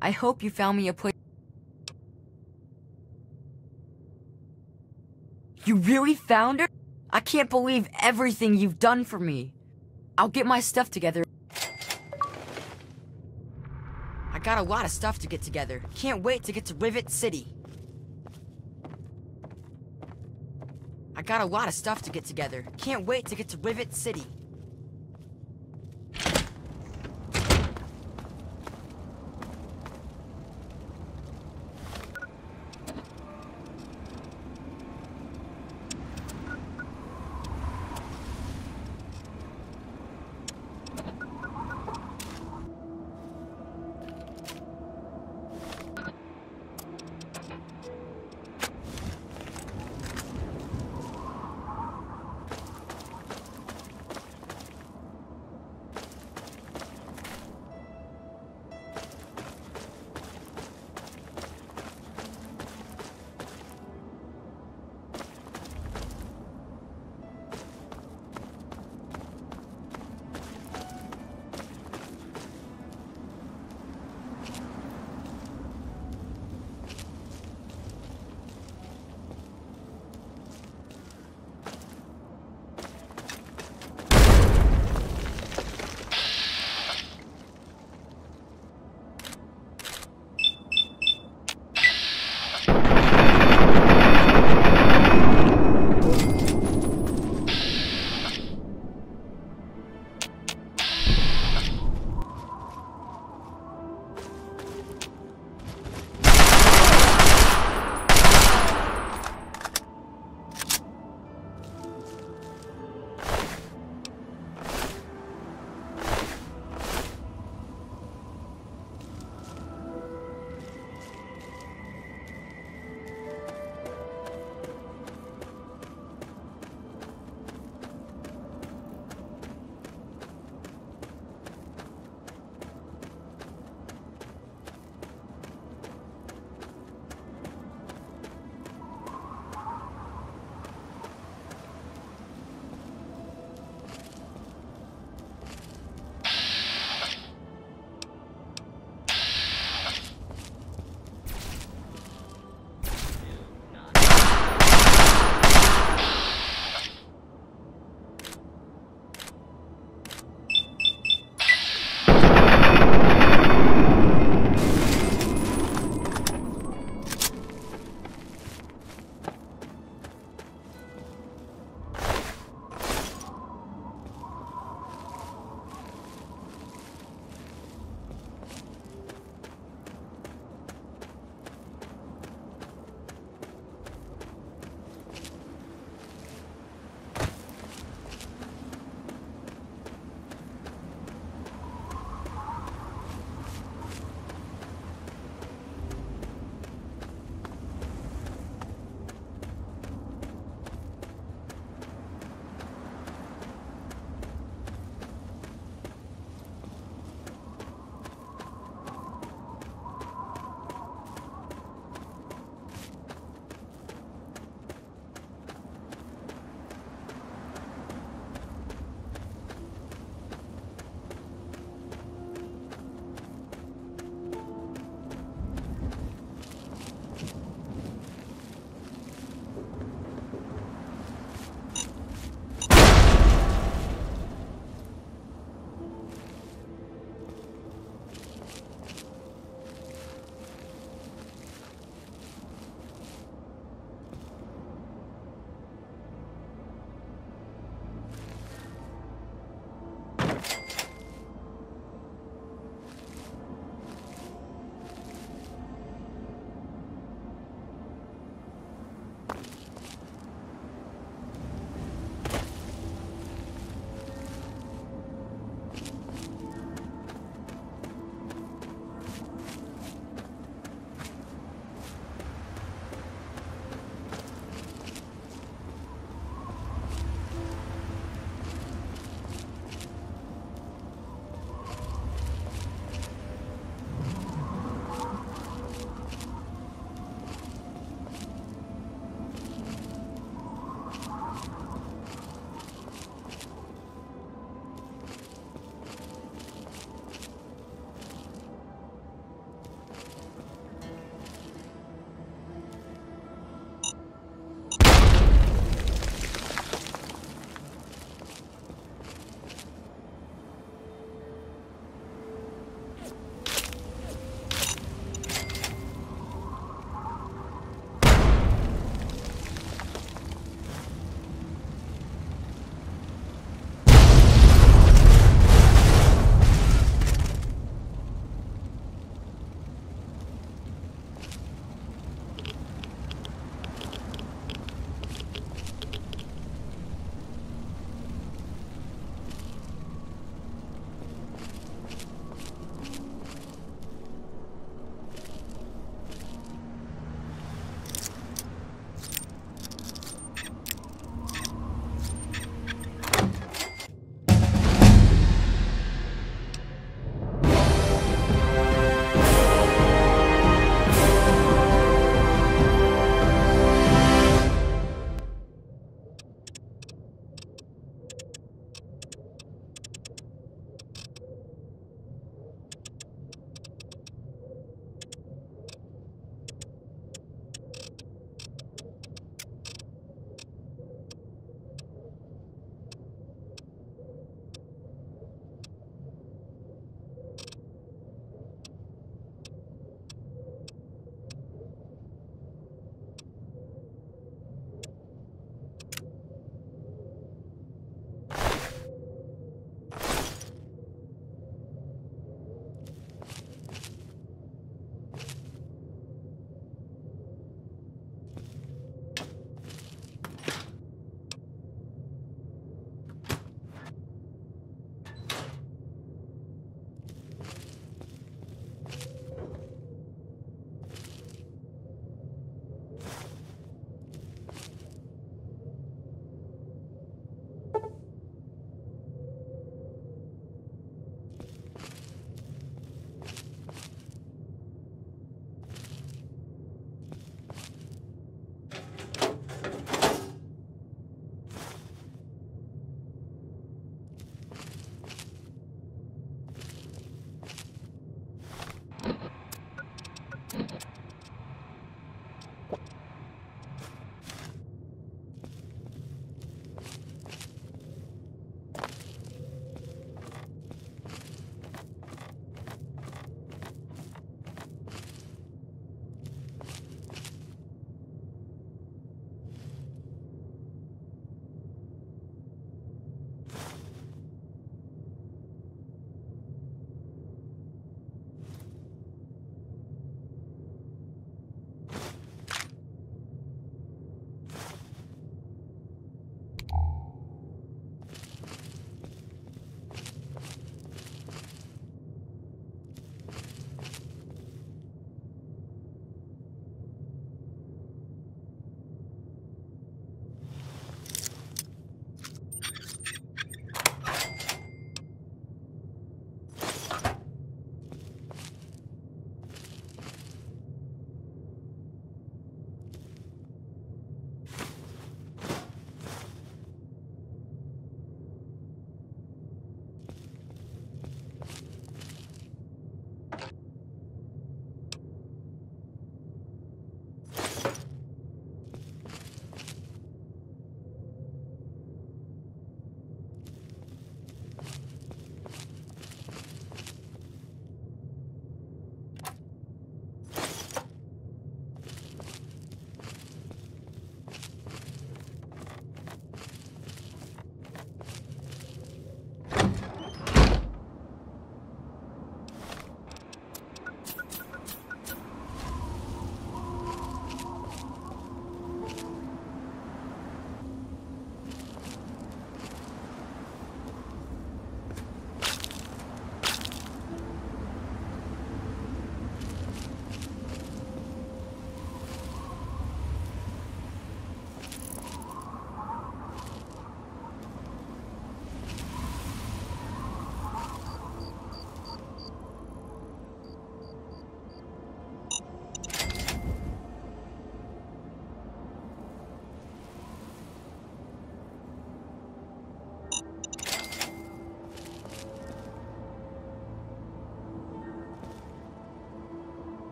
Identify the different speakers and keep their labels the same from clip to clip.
Speaker 1: I hope you found me a place. You really found her? I can't believe everything you've done for me. I'll get my stuff together. I got a lot of stuff to get together. Can't wait to get to Rivet City. I got a lot of stuff to get together. Can't wait to get to Rivet City.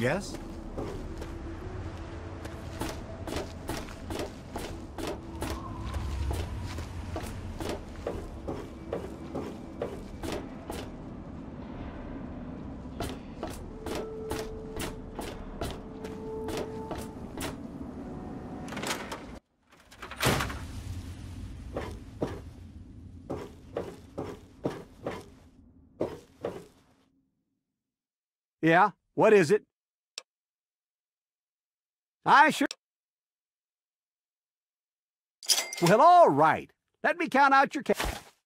Speaker 2: Yes?
Speaker 3: Yeah? What is it? I sure... Well, all right. Let me count out your cash.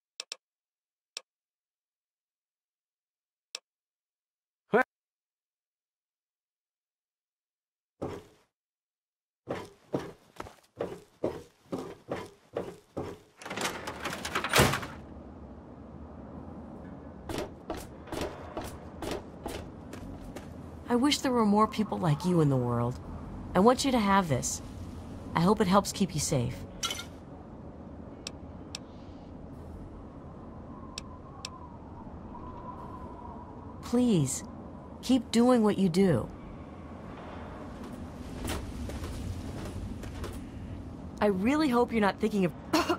Speaker 4: I wish there were more people like you in the world. I want you to have this. I hope it helps keep you safe. Please, keep doing what you do. I really hope you're not thinking of...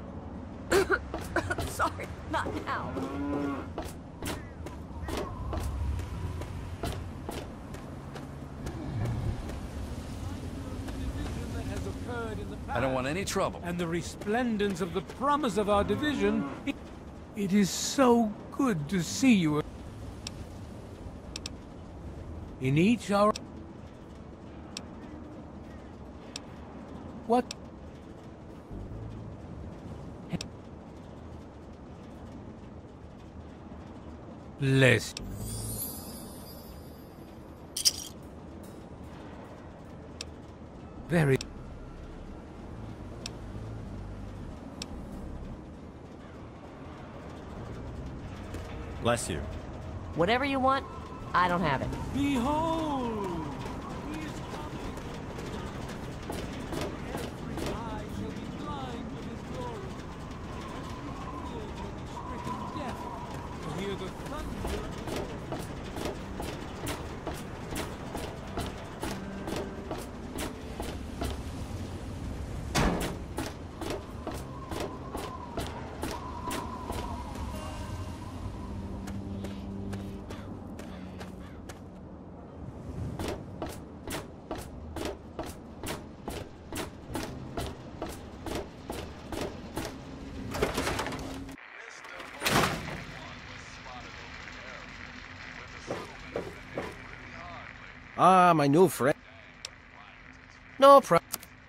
Speaker 4: Sorry, not now.
Speaker 5: I don't want any trouble.
Speaker 6: And the resplendence of the promise of our division. It is so good to see you. In each hour... What? Bless. Very...
Speaker 2: Bless you.
Speaker 4: Whatever you want, I don't have it.
Speaker 6: Behold! He is coming! Every eye shall be blind with his glory. Every ear shall be stricken deaf to hear the thunder.
Speaker 7: Ah, my new friend. No problem.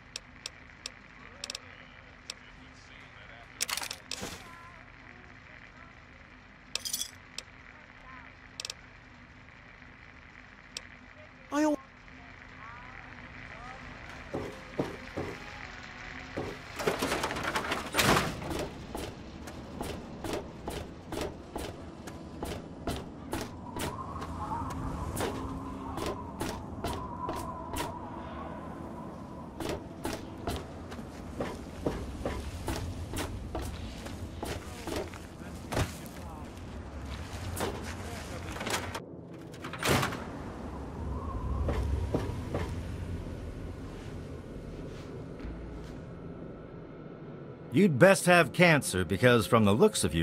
Speaker 2: You'd best have cancer, because from the looks of you...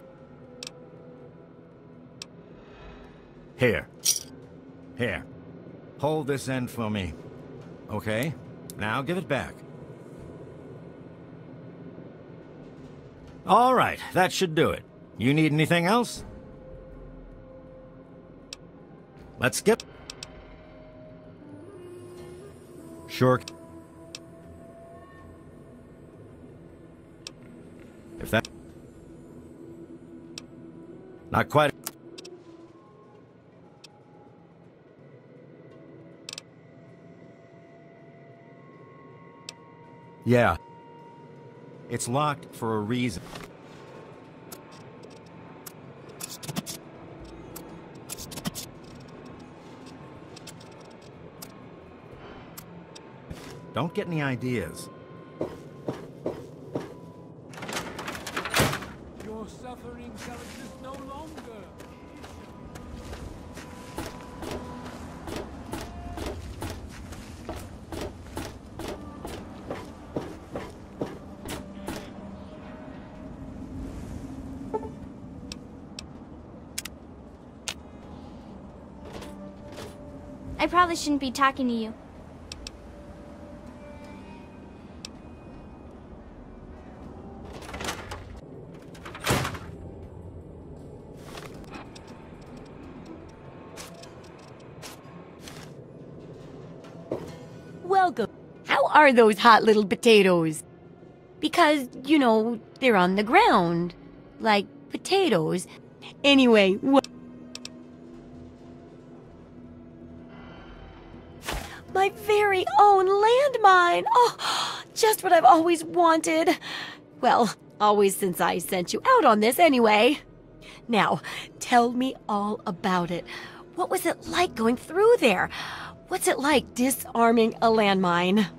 Speaker 2: Here. Here. Hold this end for me. Okay? Now give it back. All right, that should do it. You need anything else? Let's skip. Sure. If that... Not quite... Yeah. It's locked for a reason. Don't get any ideas.
Speaker 6: Your suffering shall exist no longer.
Speaker 8: I probably shouldn't be talking to you.
Speaker 4: Welcome. How are those hot little potatoes? Because, you know, they're on the ground. Like potatoes. Anyway, my very own landmine! Oh, just what I've always wanted. Well, always since I sent you out on this anyway. Now, tell me all about it. What was it like going through there? What's it like disarming a landmine?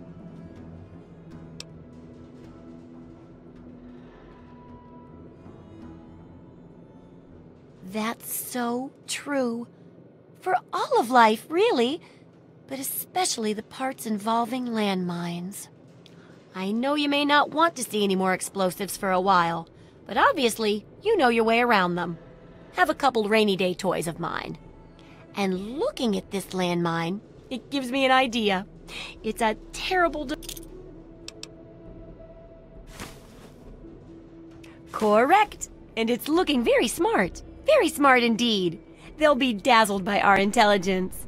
Speaker 4: That's so true. For all of life, really. But especially the parts involving landmines. I know you may not want to see any more explosives for a while, but obviously you know your way around them. Have a couple rainy day toys of mine. And looking at this landmine, it gives me an idea. It's a terrible... Correct. And it's looking very smart. Very smart indeed. They'll be dazzled by our intelligence.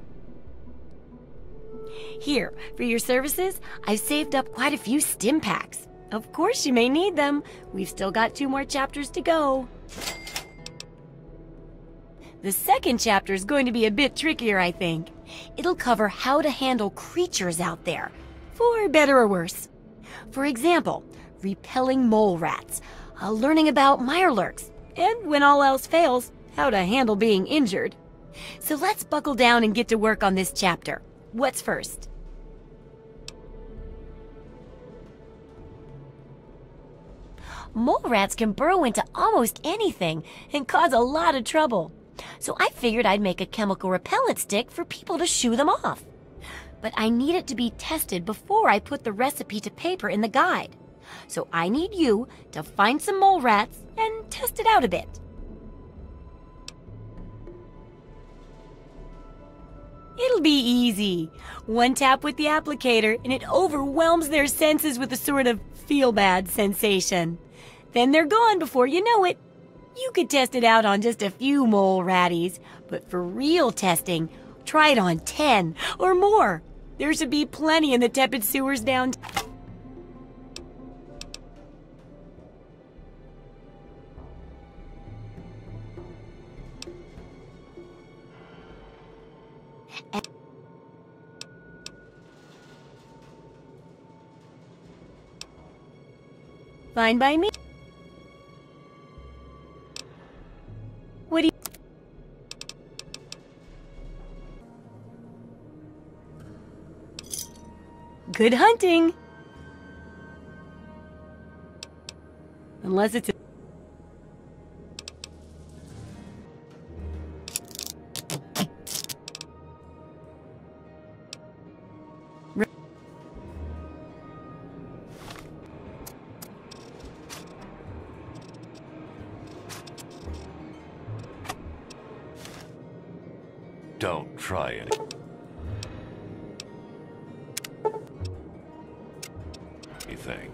Speaker 4: Here, for your services, I've saved up quite a few stim packs. Of course you may need them. We've still got 2 more chapters to go. The second chapter is going to be a bit trickier, I think. It'll cover how to handle creatures out there, for better or worse. For example, repelling mole rats, learning about mirelurks, and when all else fails, how to handle being injured. So let's buckle down and get to work on this chapter. What's first? Mole rats can burrow into almost anything and cause a lot of trouble. So I figured I'd make a chemical repellent stick for people to shoo them off. But I need it to be tested before I put the recipe to paper in the guide. So I need you to find some mole rats and test it out a bit. It'll be easy. One tap with the applicator and it overwhelms their senses with a sort of feel-bad sensation. Then they're gone before you know it. You could test it out on just a few mole ratties, but for real testing, try it on 10 or more. There should be plenty in the tepid sewers downtown. Fine by me. What do you... Good hunting. Unless it's...
Speaker 9: Don't try it. Anything.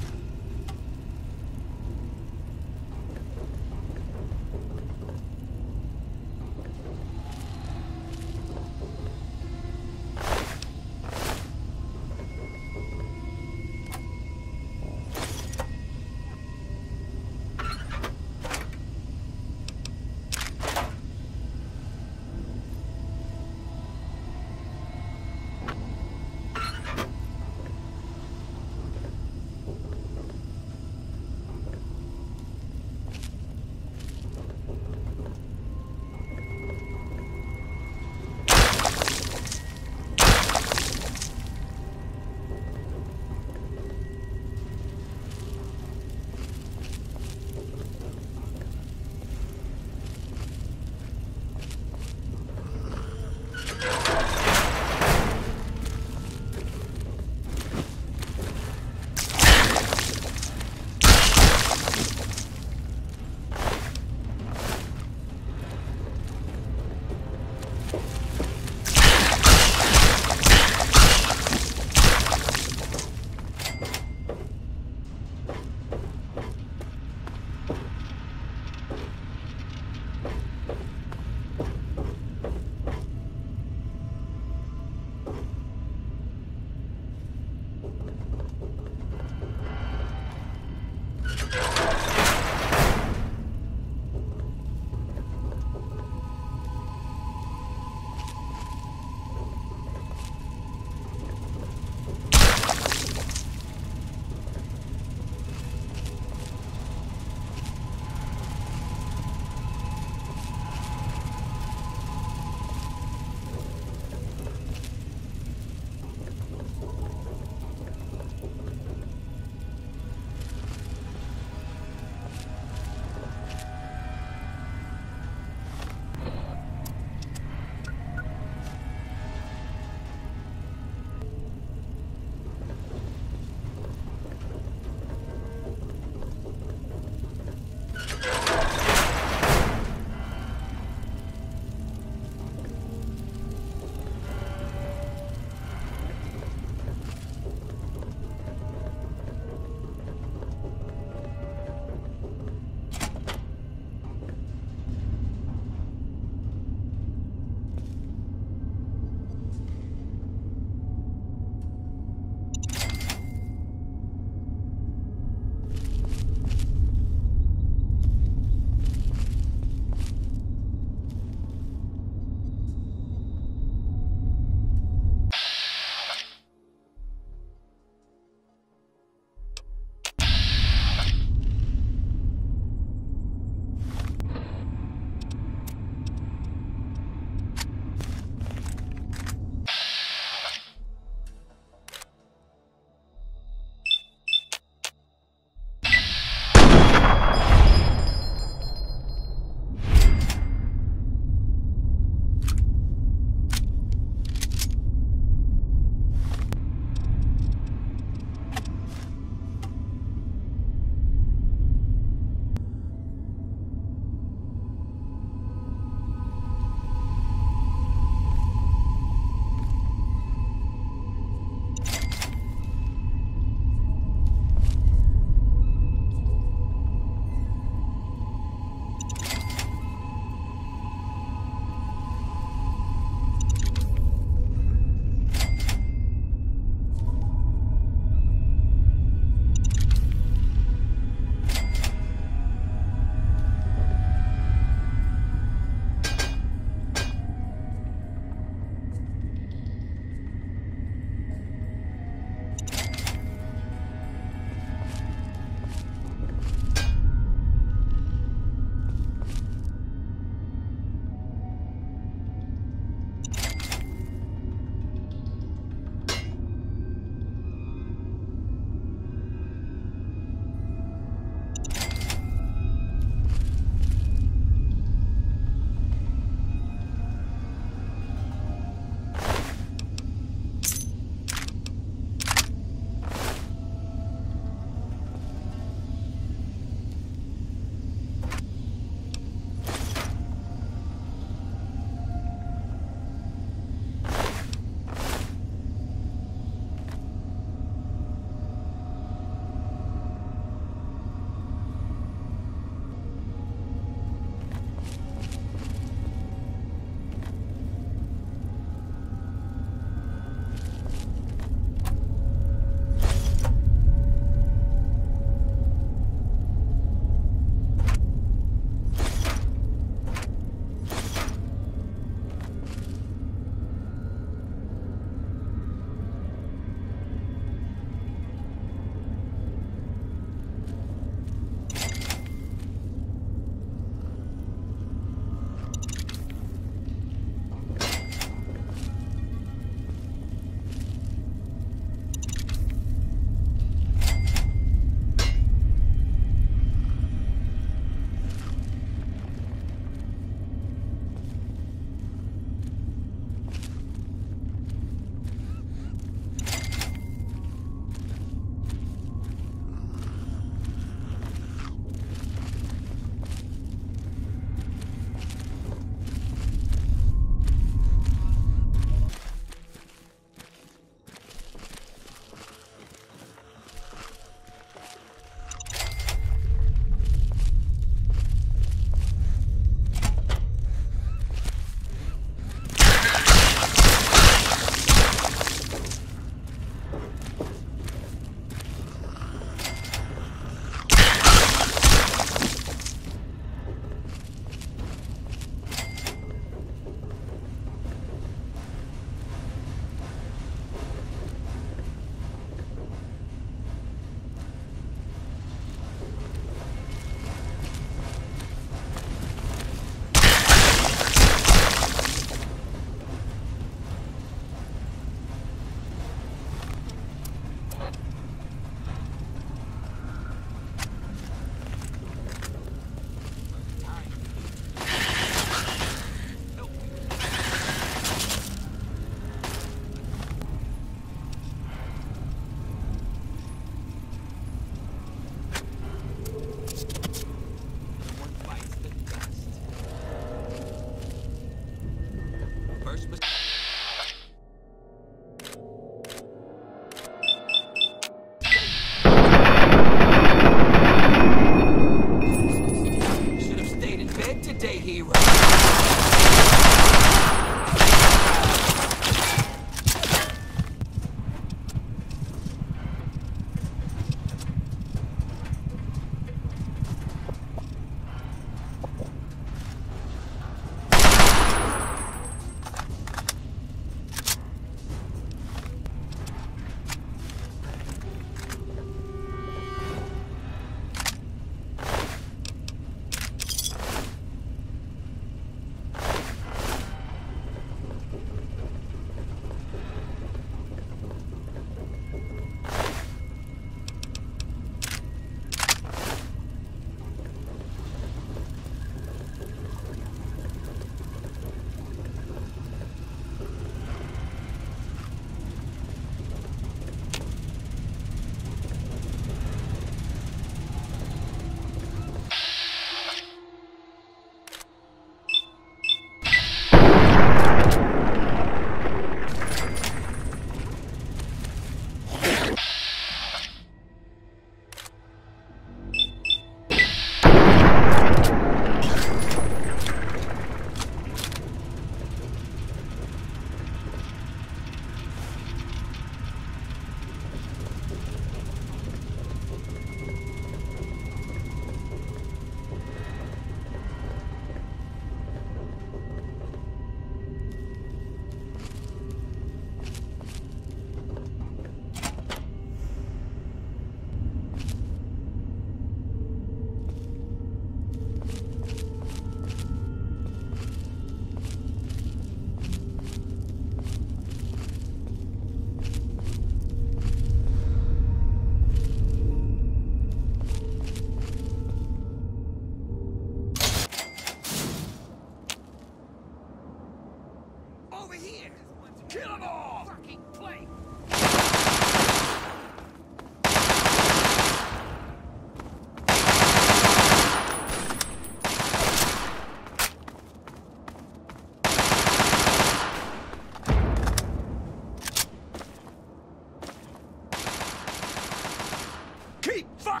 Speaker 7: Holy fuck!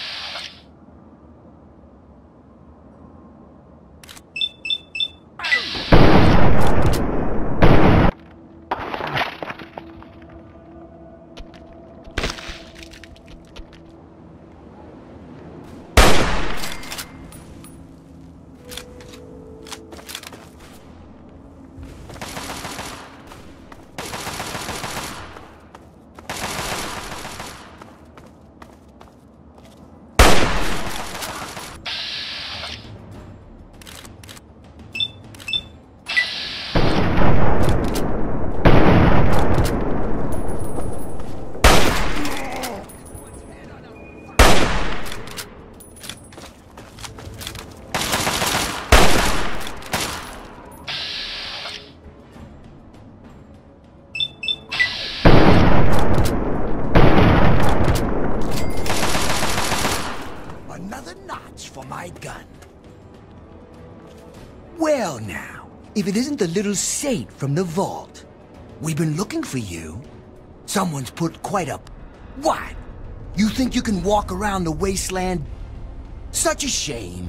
Speaker 8: Another notch for my gun. Well now, if it isn't the little saint from the vault. We've been looking for you. Someone's put quite a... What? You think you can walk around the wasteland? Such a shame.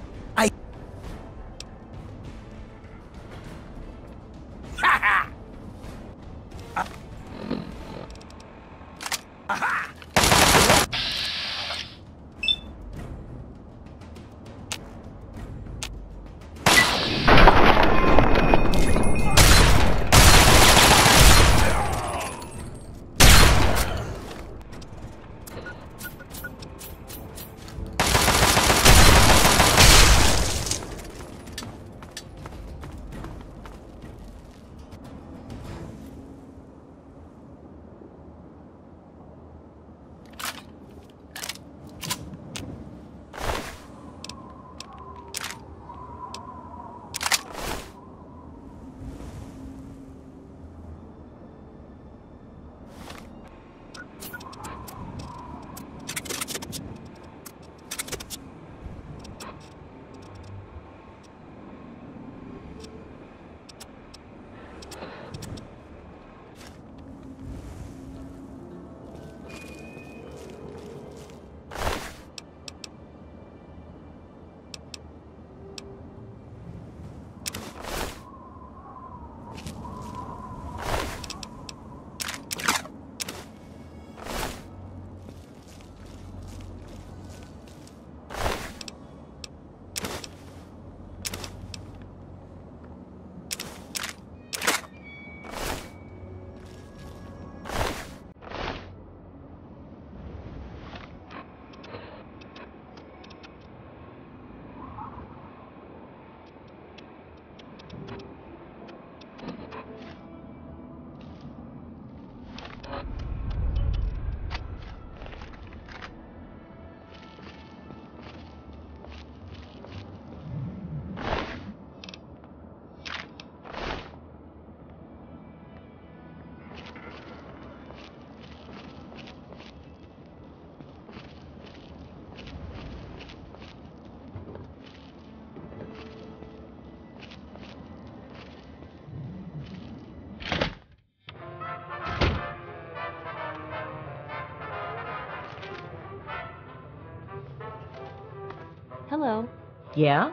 Speaker 10: Hello. Yeah?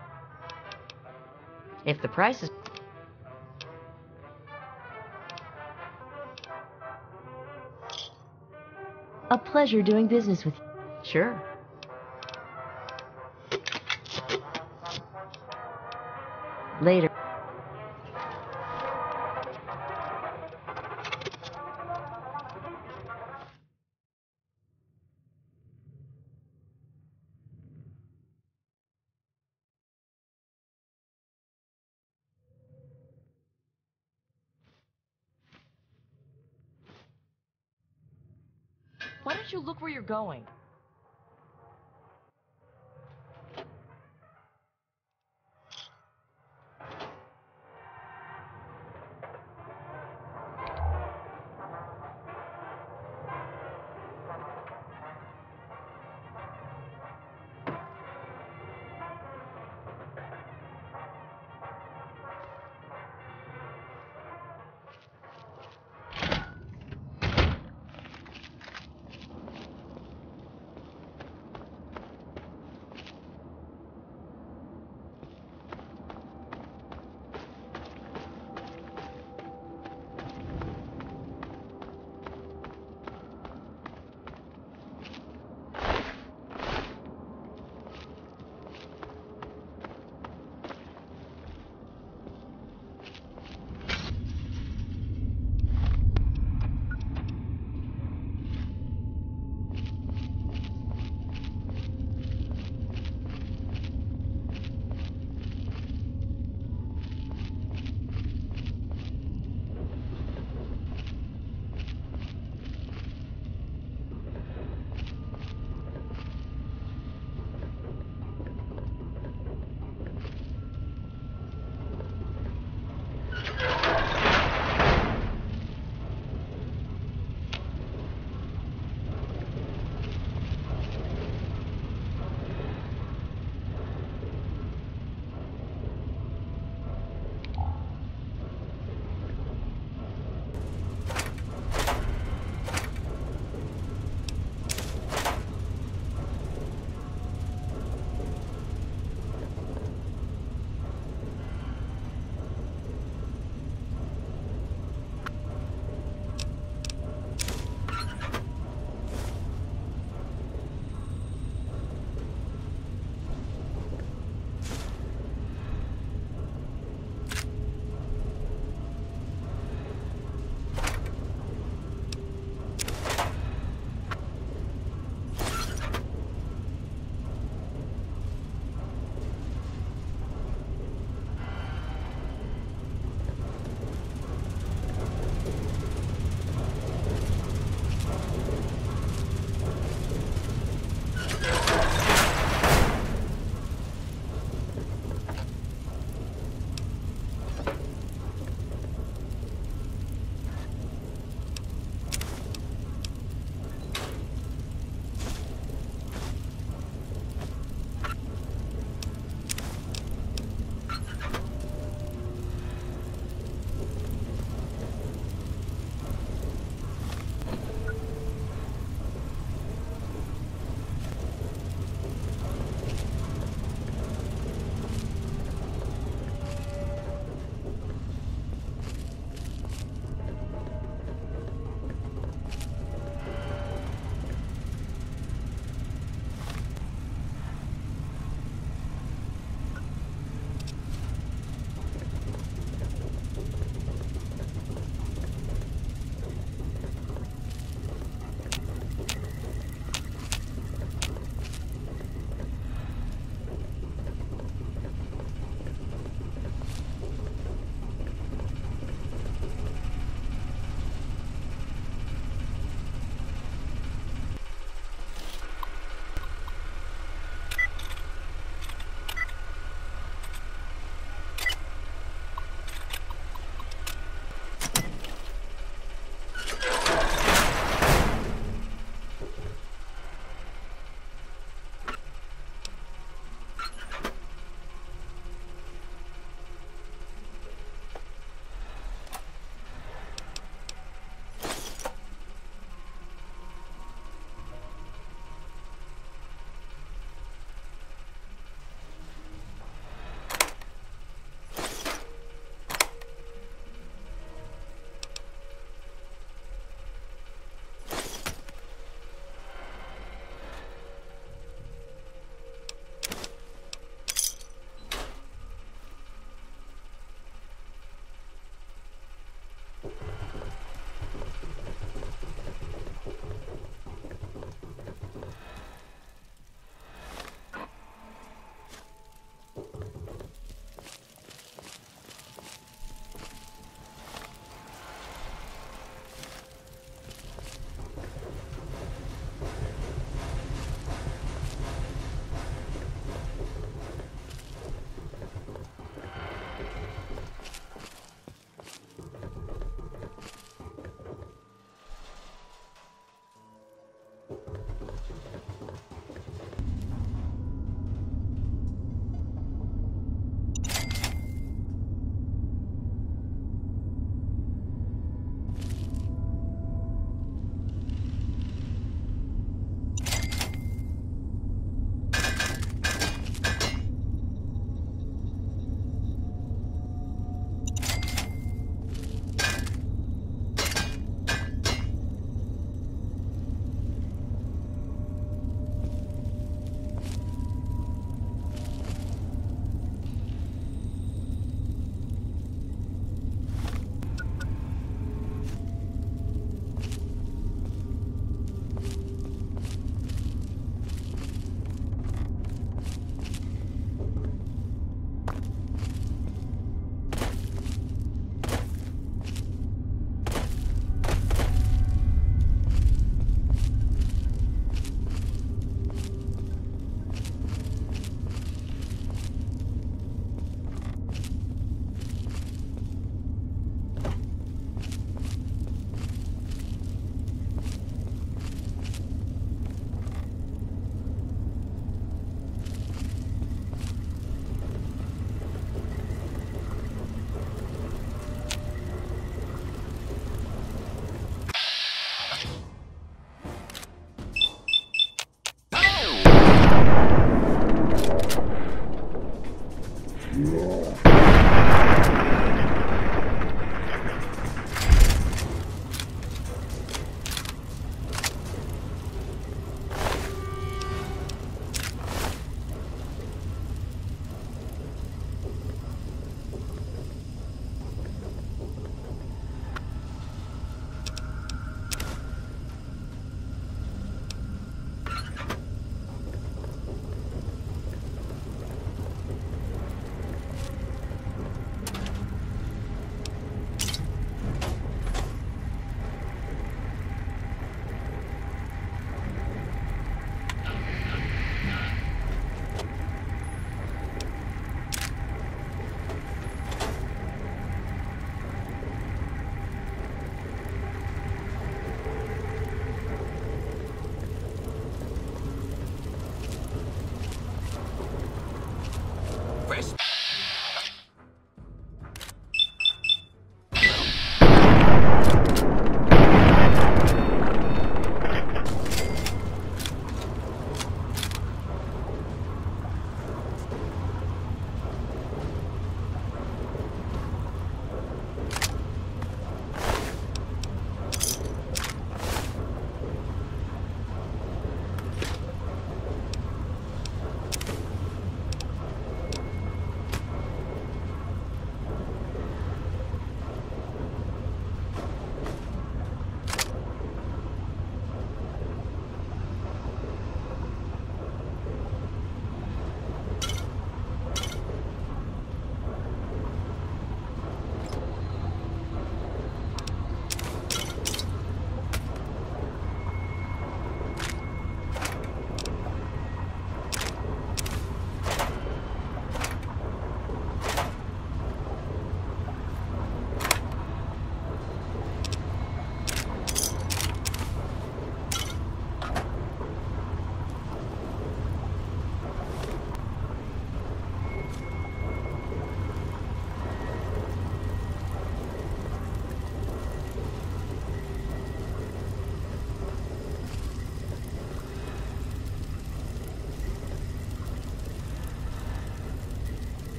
Speaker 10: If the price is... A pleasure doing business with you. Sure. Later. Why don't you look where you're going?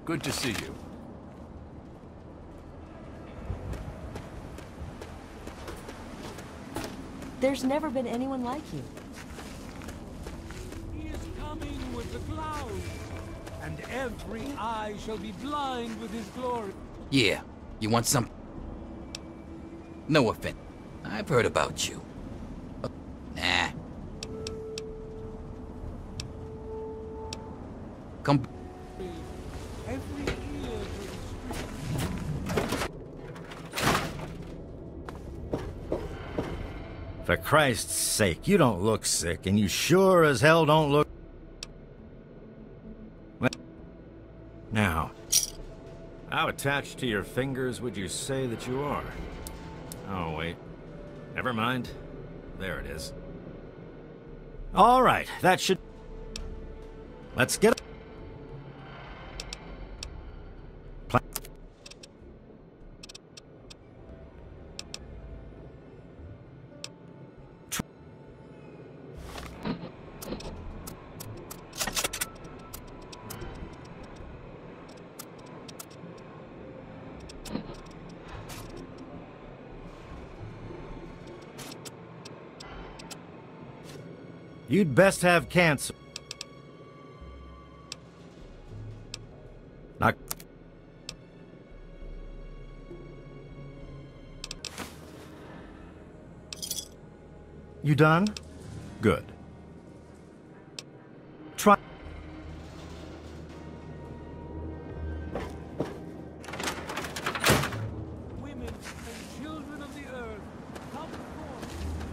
Speaker 5: Good to see you.
Speaker 10: There's never been anyone like you.
Speaker 6: He is coming with the clouds, and every eye shall be blind with his glory.
Speaker 11: Yeah, you want some? No offense. I've heard about you. Nah. Come.
Speaker 6: Every ear
Speaker 2: For Christ's sake, you don't look sick, and you sure as hell don't look... Now, how attached to your fingers would you say that you are? Oh, wait. Never mind. There it is. All right, that should... Let's get... You'd best have cancer. Not... You done? Good. Try...
Speaker 6: women and children of the earth, come forth.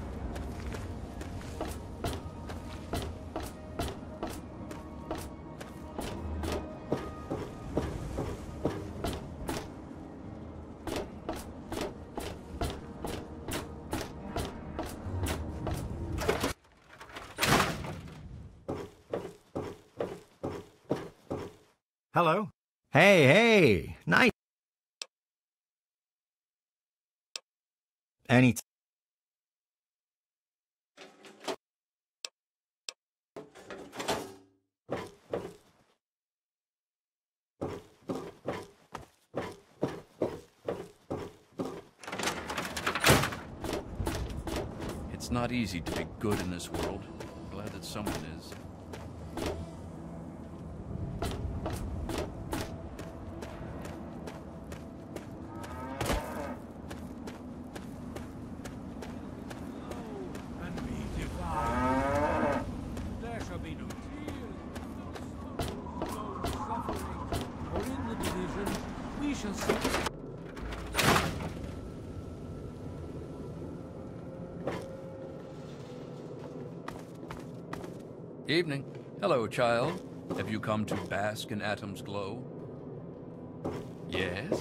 Speaker 2: Hello? Hey, nice. Any...
Speaker 5: It's not easy to be good in this world. Glad that someone is.
Speaker 6: And be devoured. There shall be no tears, no sorrow, no suffering, for in the division we shall see.
Speaker 5: Evening. Hello, child. Have you come to bask in Atom's glow? Yes?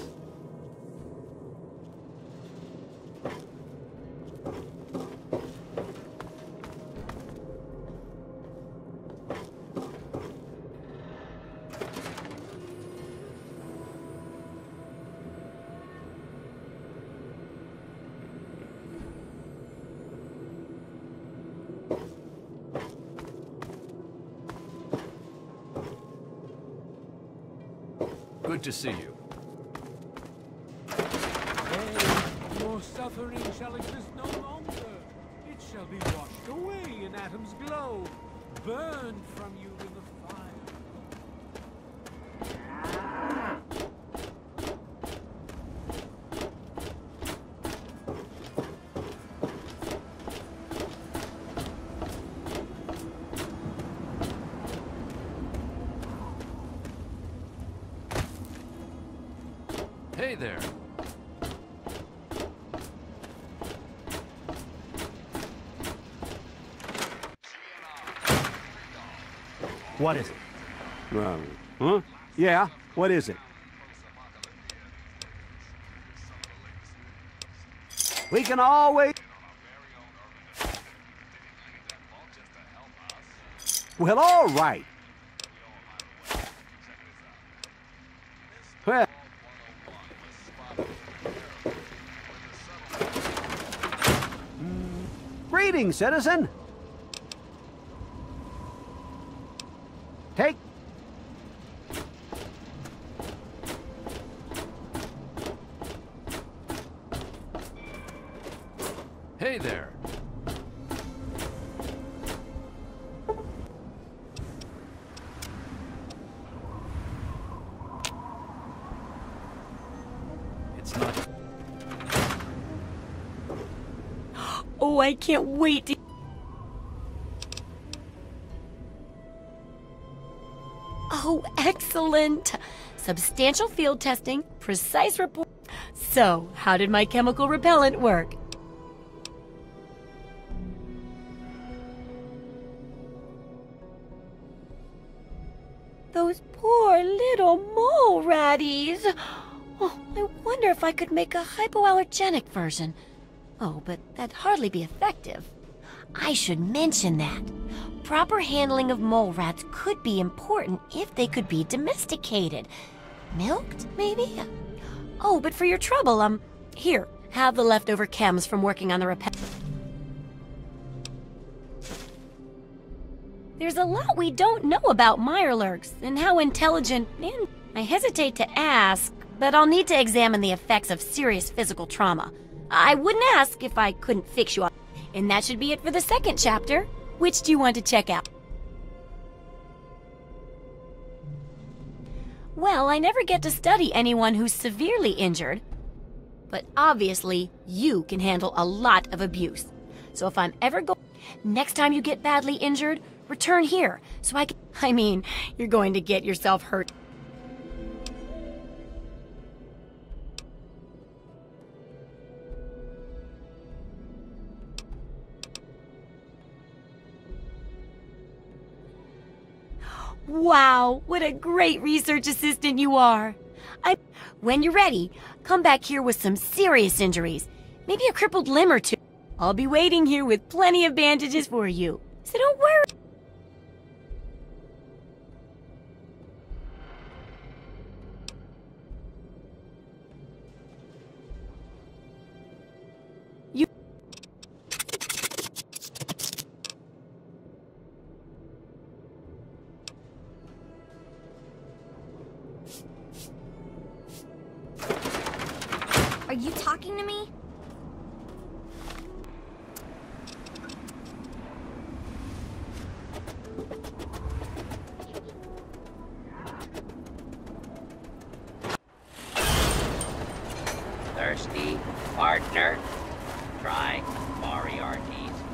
Speaker 5: Good to see you.
Speaker 6: Your suffering shall exist no longer. It shall be washed away in Atom's glow, burned from you in the fire.
Speaker 5: Hey there.
Speaker 2: What is it?
Speaker 3: Huh? Yeah, what is it? We can always... Well, all right. Well... Greetings, citizen.
Speaker 5: Hey there. It's not...
Speaker 4: Oh, I can't wait to... Oh, excellent! Substantial field testing, precise report. So, how did my chemical repellent work? Those poor little mole ratties. Oh, I wonder if I could make a hypoallergenic version. Oh, but that'd hardly be effective. I should mention that. Proper handling of mole rats could be important if they could be domesticated. Milked, maybe? Oh, but for your trouble, here, have the leftover chems from working on the repellent. There's a lot we don't know about Mirelurks and how intelligent and I hesitate to ask, but I'll need to examine the effects of serious physical trauma. I wouldn't ask if I couldn't fix you up. And that should be it for the second chapter. Which do you want to check out? Well, I never get to study anyone who's severely injured. But obviously, you can handle a lot of abuse. So if I'm ever next time you get badly injured, return here so I can... I mean, you're going to get yourself hurt. Wow, what a great research assistant you are. When you're ready, come back here with some serious injuries. Maybe a crippled limb or two. I'll be waiting here with plenty of bandages for you. So don't worry.
Speaker 12: Are you talking to me?
Speaker 13: Thirsty, partner? Try Moriarty's.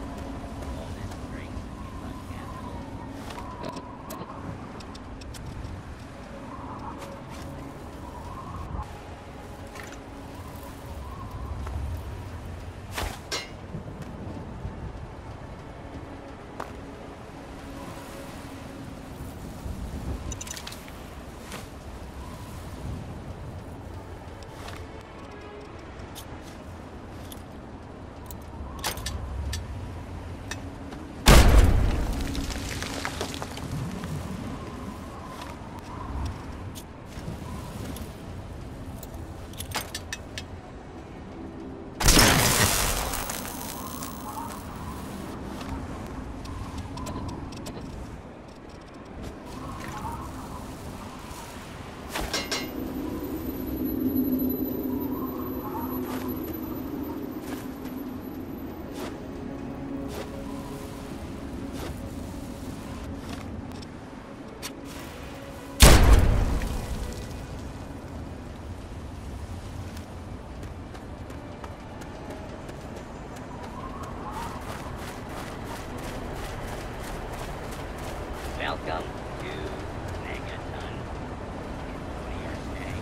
Speaker 13: Welcome to Megaton. Enjoy your stay.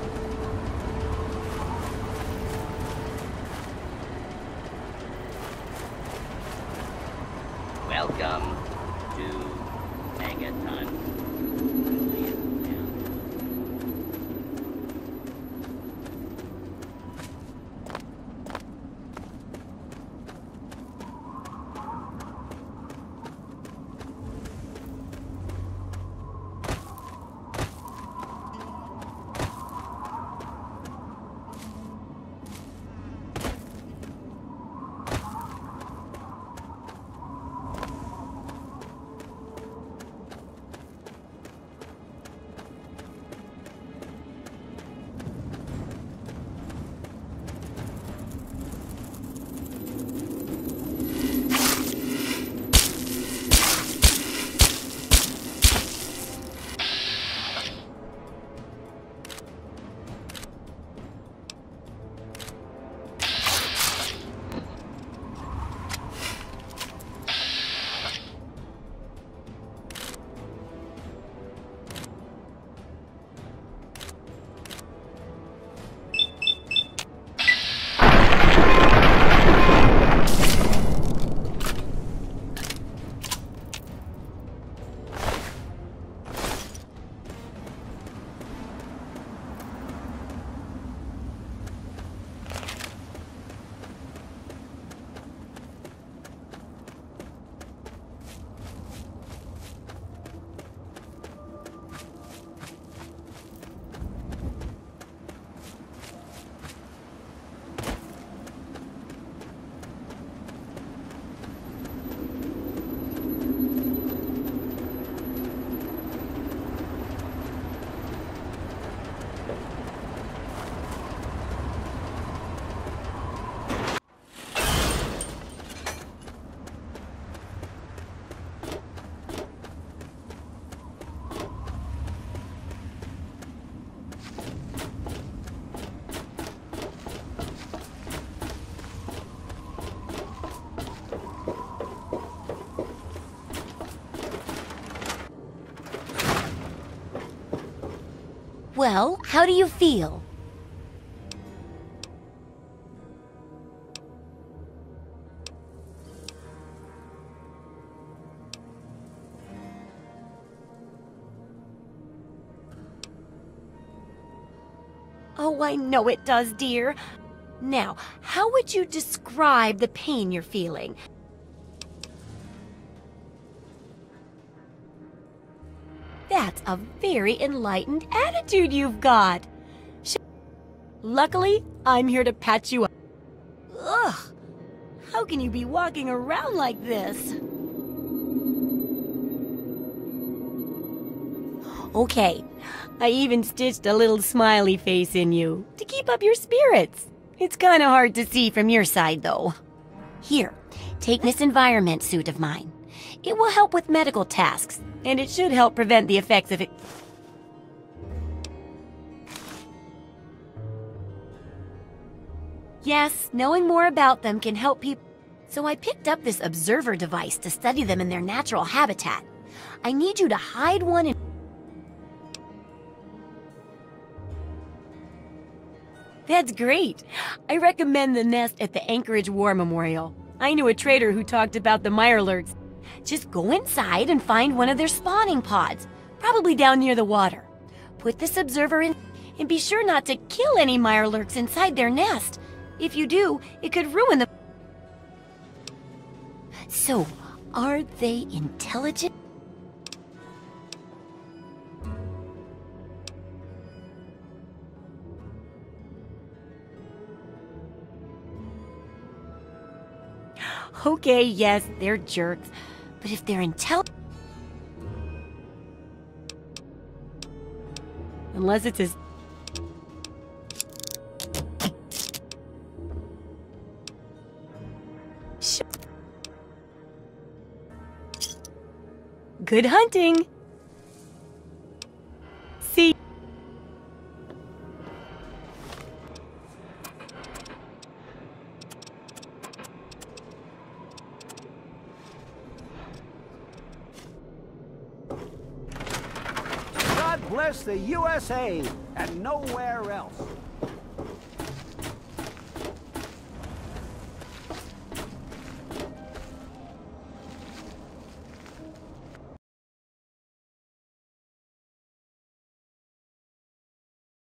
Speaker 13: Welcome to Megaton.
Speaker 4: Well, how do you feel? Oh, I know it does, dear. Now, how would you describe the pain you're feeling? That's a very enlightened attitude you've got. Luckily, I'm here to patch you up. Ugh! How can you be walking around like this? Okay, I even stitched a little smiley face in you to keep up your spirits. It's kind of hard to see from your side, though. Here, take this environment suit of mine. It will help with medical tasks, and it should help prevent the effects of it. Yes, knowing more about them can help people. So I picked up this observer device to study them in their natural habitat. I need you to hide one in... That's great. I recommend the nest at the Anchorage War Memorial. I knew a trader who talked about the mirelurks. Just go inside and find one of their spawning pods, probably down near the water. Put this observer in, and be sure not to kill any mirelurks inside their nest. If you do, it could ruin the... So, are they intelligent? Okay, yes, they're jerks. But if they're intelligent... Unless it's as... Good hunting! See...
Speaker 3: God bless the USA and nowhere else.